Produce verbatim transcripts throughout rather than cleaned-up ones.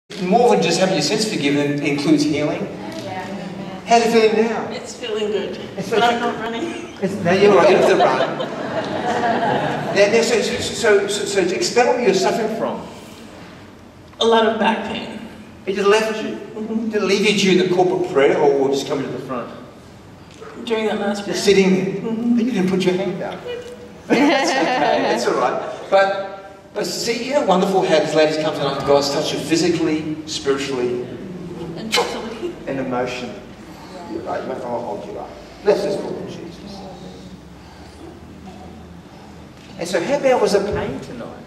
More than just having your sins forgiven, it includes healing. How's it feeling now? It's feeling good, it's but I'm not running. It's, now you're right, you don't have to run. now, now, so, so, so, so to explain what you're suffering from. A lot of back pain. It just left you. Mm-hmm. Did it leave you during the corporate prayer or just coming to the front? During that last prayer. Just sitting there. Mm-hmm. Then you didn't put your hand up. That's okay, that's all right. But, but see, you know, wonderful how these ladies come tonight. God's touched you physically, spiritually, and mentally, and emotionally. You're right, I'll hold you up. Let's just call him Jesus. And so, how bad was the pain tonight?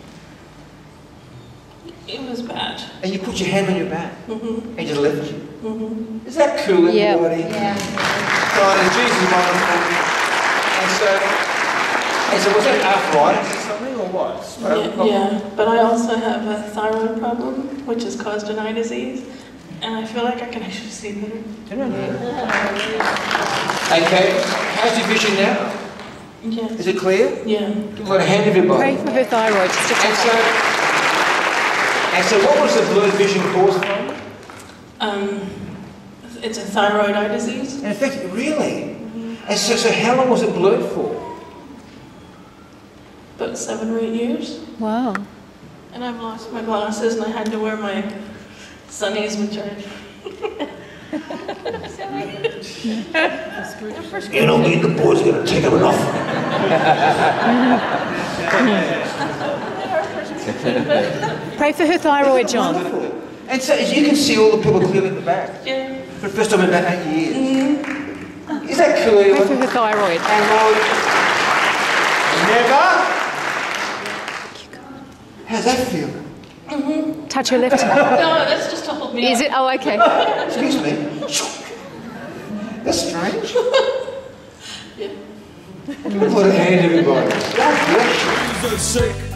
It was bad. And you put your hand on your back, mm-hmm. and just left you. Mm-hmm. Is that cool, everybody? Yeah. God, and Jesus is wonderful. And so, and so was that arthritis or something, or what? Yeah, yeah, but I also have a thyroid problem, which has caused an eye disease, and I feel like I can actually see better. Okay, how's your vision now? Yes. Is it clear? Yeah. Give a hand everybody. Pray for her thyroid. Just to and so, and so, what was the blurred vision caused from? Um, it's a thyroid eye disease. In effect, really? Mm-hmm. And so, so how long was it blurred for? About seven or eight years. Wow. And I've lost my glasses and I had to wear my sunnies, which I... You know, me and the boys are going to take them off. Pray for her thyroid, John. Wonderful. And so, as you can see all the people clearly at the back. Yeah. For the first time in about eight years. Mm-hmm. Is that cool? Pray for her thyroid. And Lord, never. How's that feel? Mm-hmm. Touch her left. No, that's just to hold me Is up. it? Oh, okay. Excuse me. That's strange. Yeah. Give a hand, everybody. God bless you.